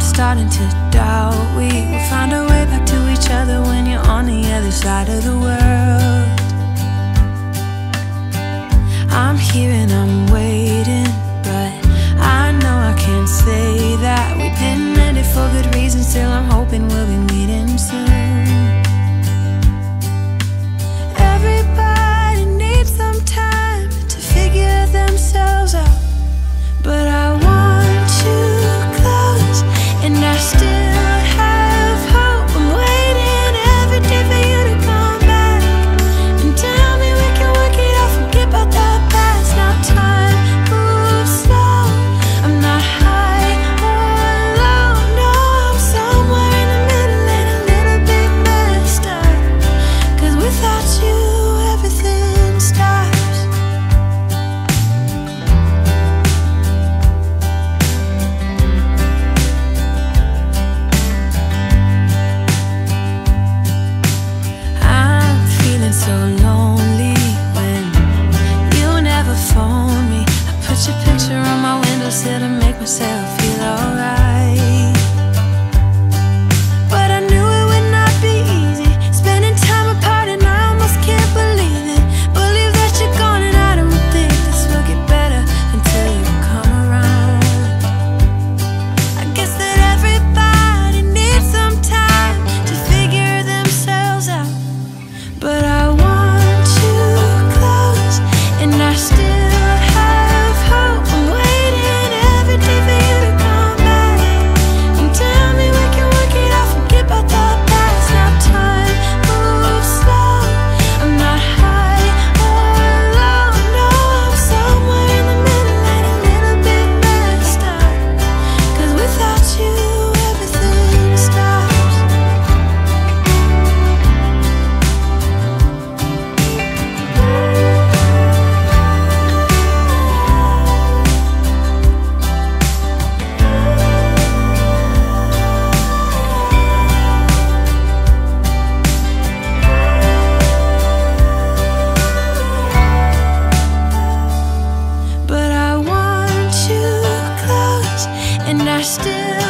starting to doubt we will find our way back to each other when you're on the other side of the world. I'm here and I'm waiting, but I know I can't say that we didn't end it for good reason. Still I'm hoping we'll be meeting soon. Everybody needs some time to figure themselves out, but I want you close, and I still have hope. I'm waiting every day for you to come back and tell me we can work it out, forget about the past. Now time moves slow, I'm not high or low, no, I'm somewhere in the middle and a little bit messed up, 'cause without you everything stops. I'm feeling so lonely when you never phone me. I put your picture on my windowsill to make myself feel alright, but I knew it would not be easy spending time apart, and I almost can't believe it. Believe that you're gone, and I don't think this will get better until you come around. I guess that everybody needs some time to figure themselves out, but I want you close, and I still have hope. I'm waiting every day for you to come back and tell me we can work it out, forget about the past. Now time moves slow, I'm not high or low, no, I'm somewhere in the middle and a little bit messed up, 'cause without you everything stops. But I want you close, and I still